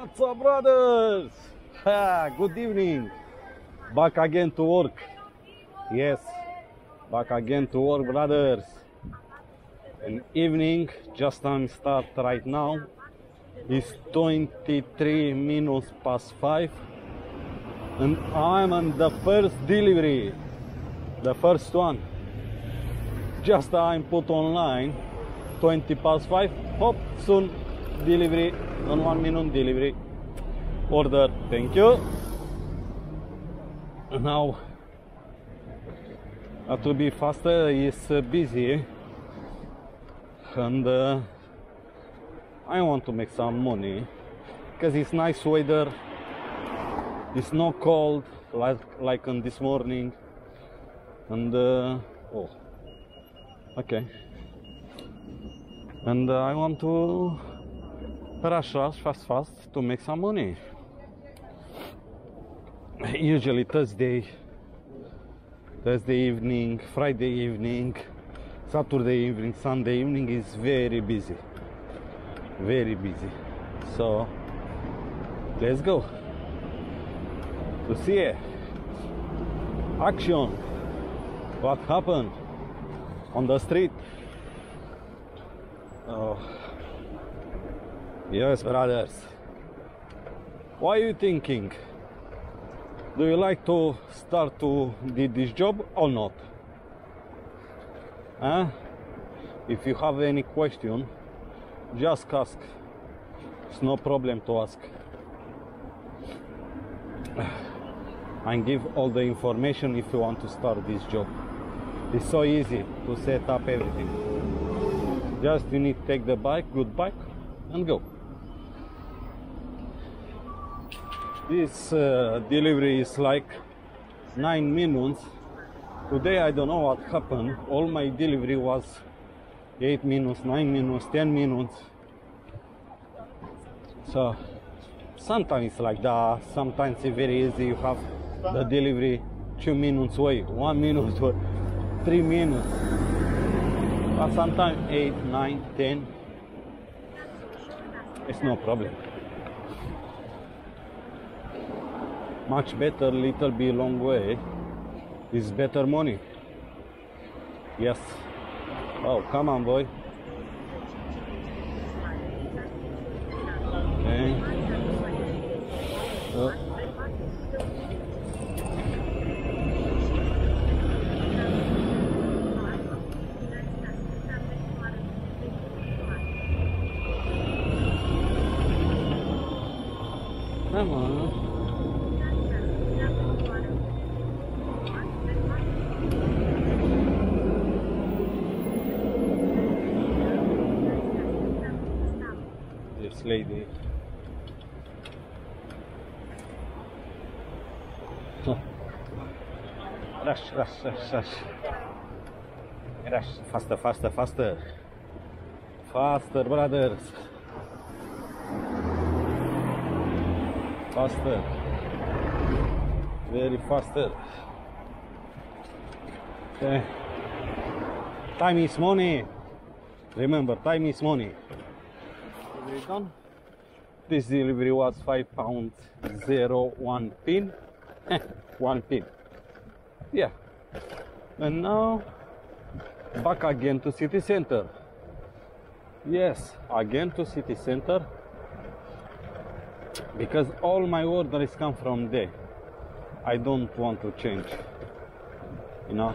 What's up, brothers? Good evening. Back again to work. Yes, back again to work, brothers. An evening, just time start right now. It's 23 minutes past 5. And I'm on the first delivery. The first one. Just I'm put online. 20 past 5. Hop, soon delivery. On 1 minute delivery. Order. Thank you. Now to be faster is busy, and I want to make some money because it's nice weather. It's not cold like on this morning, and oh, okay. And I want to rush fast to make some money. Usually Thursday evening, Friday evening, Saturday evening, Sunday evening is very busy. So let's go to see it. Action. What happened on the street? Oh, yes, brothers. What are you thinking? Do you like to start to do this job or not? If you have any question, just ask. It's no problem to ask. And give all the information if you want to start this job. It's so easy to set up everything. Just you need to take the bike, good bike, and go. This delivery is like 9 minutes. Today I don't know what happened. All my delivery was 8 minutes, 9 minutes, 10 minutes. So sometimes it's like that. Sometimes it's very easy. You have the delivery 2 minutes away, 1 minute away, 3 minutes. But sometimes 8, 9, 10. It's no problem. Much better, little bit long way is better money. Yes. Oh, come on, boy. Okay. Come on. This lady. Rush. Faster, brothers. Faster. Very faster. Okay. Time is money. Remember, time is money. Delivery done. This delivery was £5.01 pin. 1 pin. Yeah. And now back again to city center. Yes, again to city center, because all my orders come from there. I don't want to change, you know.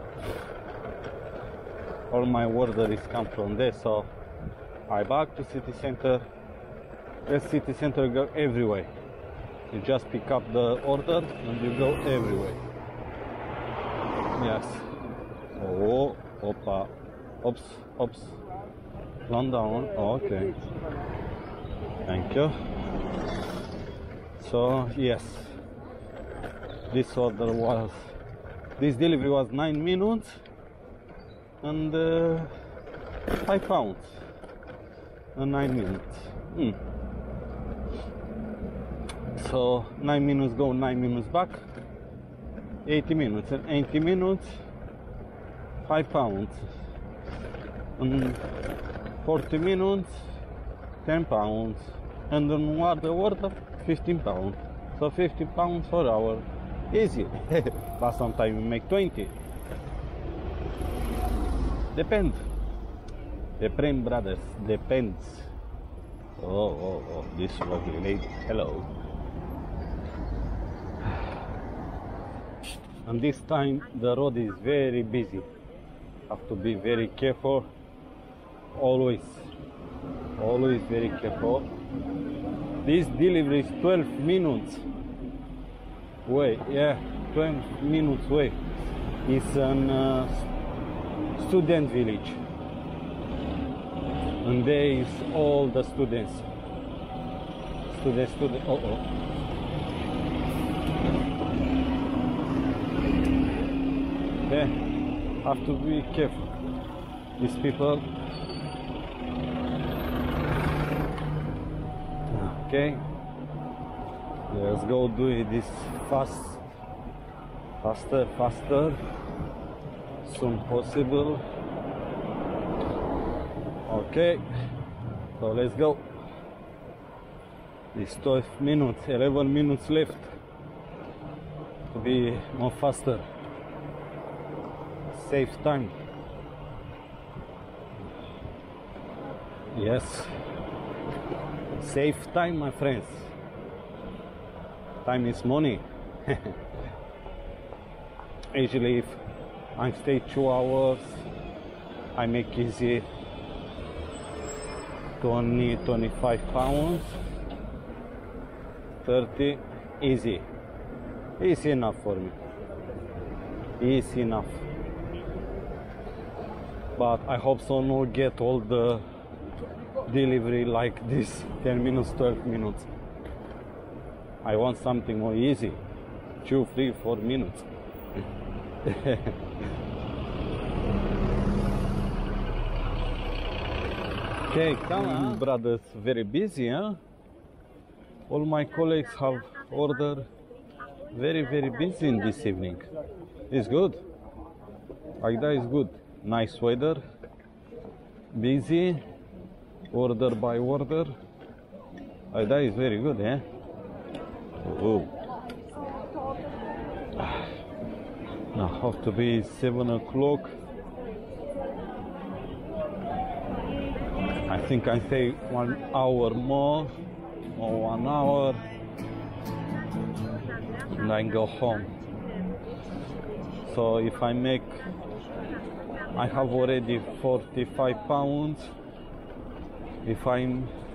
All my orders come from there, so I back to city center. The city center go everywhere. You just pick up the order and you go everywhere. Yes. Oh, opa. Oops. Down. Oh, okay. Thank you. So yes, this delivery was 9 minutes and £5 and 9 minutes. So 9 minutes go, 9 minutes back, 80 minutes, and 80 minutes, £5, and 40 minutes, £10, and on water, 15 pounds. So 50 pounds per hour, easy. But sometimes we make 20. Depends. Depends, brothers. Depends. Oh, this lovely lady. Hello. And this time the road is very busy. Have to be very careful. Always very careful. This delivery is 12 minutes way. Yeah, 12 minutes way. It's an student village, and there is all the students. Okay, have to be careful. These people. Okay, let's go do this faster, soon possible. Okay, so let's go. It's 12 minutes, 11 minutes left to be more faster. Save time. Yes, save time, my friends. Time is money. Usually if I stay 2 hours, I make easy 25 pounds, 30, easy enough for me, easy enough. But I hope so not get all the delivery like this, 10 minutes, 12 minutes. I want something more easy, 2, 3, 4 minutes. Okay, come on, brothers, very busy, huh? All my colleagues have ordered very busy in this evening. It's good. Like that is good. Nice weather. Busy. Order by order. Like that is very good, eh? Oh. Now have to be 7 o'clock. I think I stay 1 hour more, or 1 hour, and I go home. So if I have already 45 pounds. If I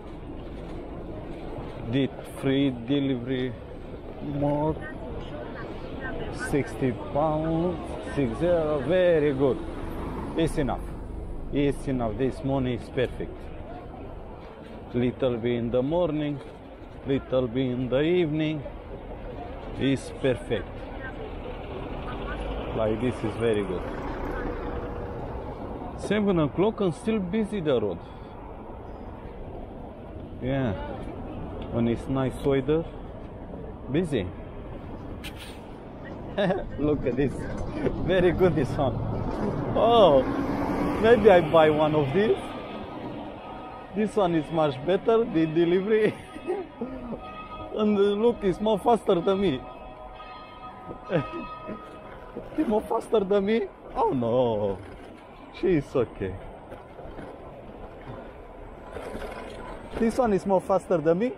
did free delivery more, 60 pounds, 60, very good. It's enough. It's enough. This money is perfect. Little bit in the morning, little bit in the evening, is perfect. Like this is very good. 7 o'clock and still busy the road. Yeah, when it's nice weather, busy. Look at this, very good this one. Oh, maybe I buy one of these. This one is much better, the delivery. And look, it's more faster than me. It's more faster than me. Oh no, she's okay. This one is more faster than me.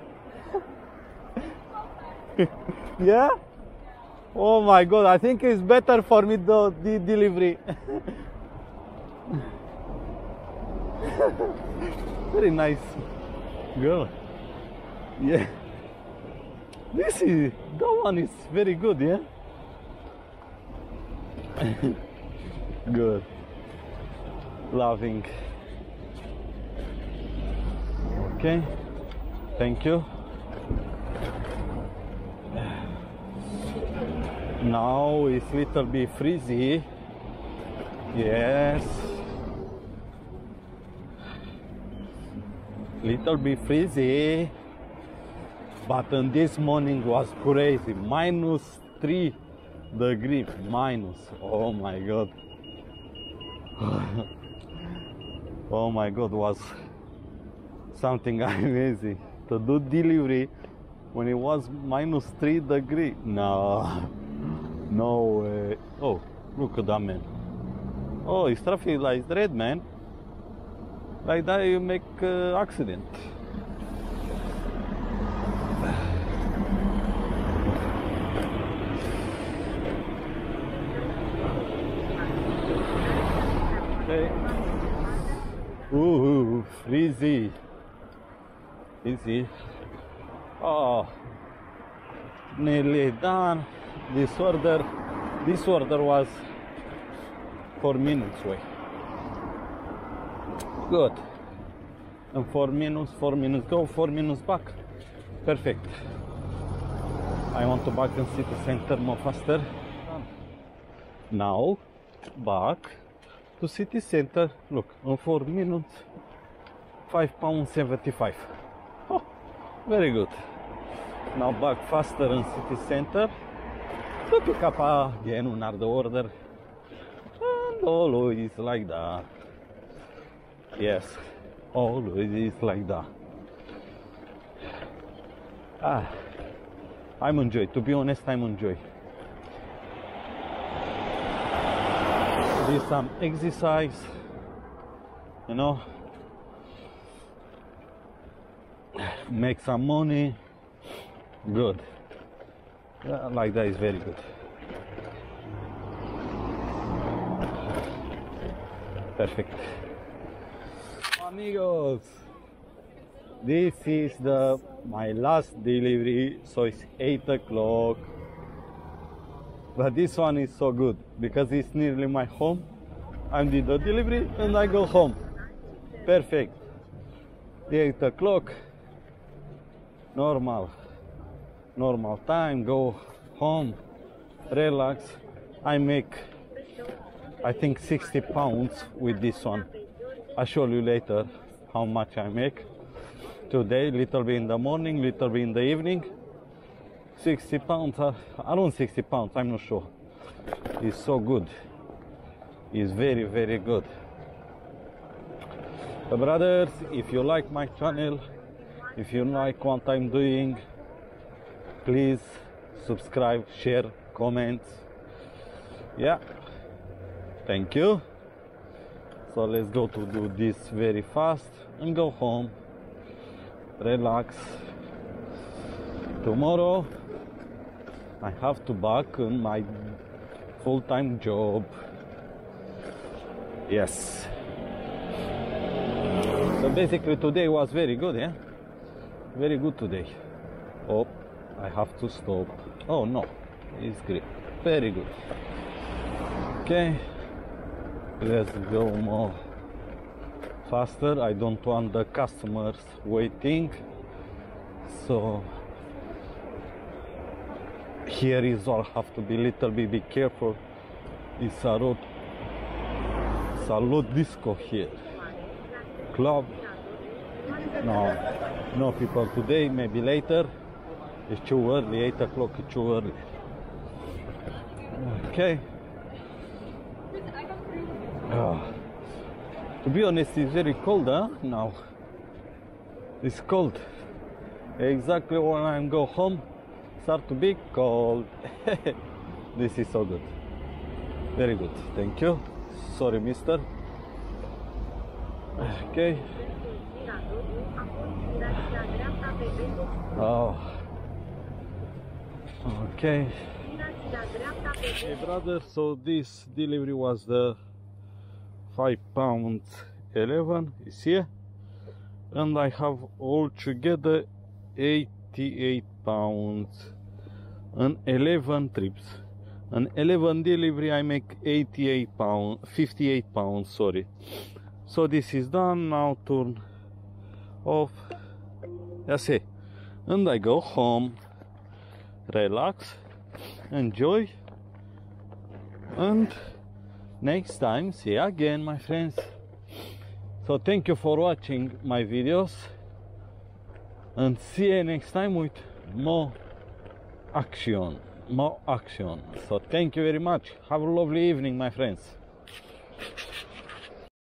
Yeah? Oh my god, I think it's better for me the delivery. Very nice girl. Yeah. That one is very good, yeah? Good. Loving. Okay. Thank you. Now it's little bit freezy. Yes. Little bit freezy. But this morning was crazy. -3 degrees. Minus. Oh my god. Oh my god, was something amazing. to do delivery when it was -3 degrees. No, no way. Oh, look at that, man. Oh, it's traffic lights red, man. Like that you make accident. Okay. Ooh, easy. Easy. Oh, nearly done. This order was 4 minutes away. Good. And 4 minutes go, 4 minutes back. Perfect. I want to back in city center more faster. Now back to city center. Look, in 4 minutes, £5.75. Oh, very good. Now back faster in city center to pick up again another order. And always like that. Yes, always is like that. I'm enjoy. To be honest, I'm enjoy. Do some exercise, you know, make some money. Good. Like that is very good. Perfect. Amigos, this is my last delivery, so it's 8 o'clock. But this one is so good because it's nearly my home. I did the delivery and I go home. Perfect. 8 o'clock. Normal time. Go home, relax. I make, I think, £60 with this one. I'll show you later how much I make. Today, little bit in the morning, little bit in the evening. £60, around £60, I'm not sure. It's so good. It's very, very good. Brothers, if you like my channel, if you like what I'm doing, please subscribe, share, comment. Yeah, thank you. So let's go to do this very fast and go home, relax. Tomorrow I have to back on my full-time job. Yes. So basically today was very good, yeah? Very good today. Oh, I have to stop. Oh no, it's great. Very good. Okay. Let's go more faster. I don't want the customers waiting. So here is all have to be little bit be careful. It's a road disco here. Club. No people today, maybe later. It's too early, 8 o'clock is too early. Okay. To be honest, it's very cold, huh? Now. It's cold. Exactly when I go home, start to be cold. This is so good. Very good. Thank you. Sorry, mister. Okay. Oh. Okay. Hey, brother, so this delivery was the £5.11 is here, and I have altogether £88 and 11 trips. And 11 delivery I make £58, sorry. So this is done. Now turn off. That's it. And I go home, relax, enjoy, and next time see you again, my friends. So thank you for watching my videos, and see you next time with more action. So thank you very much. Have a lovely evening, my friends.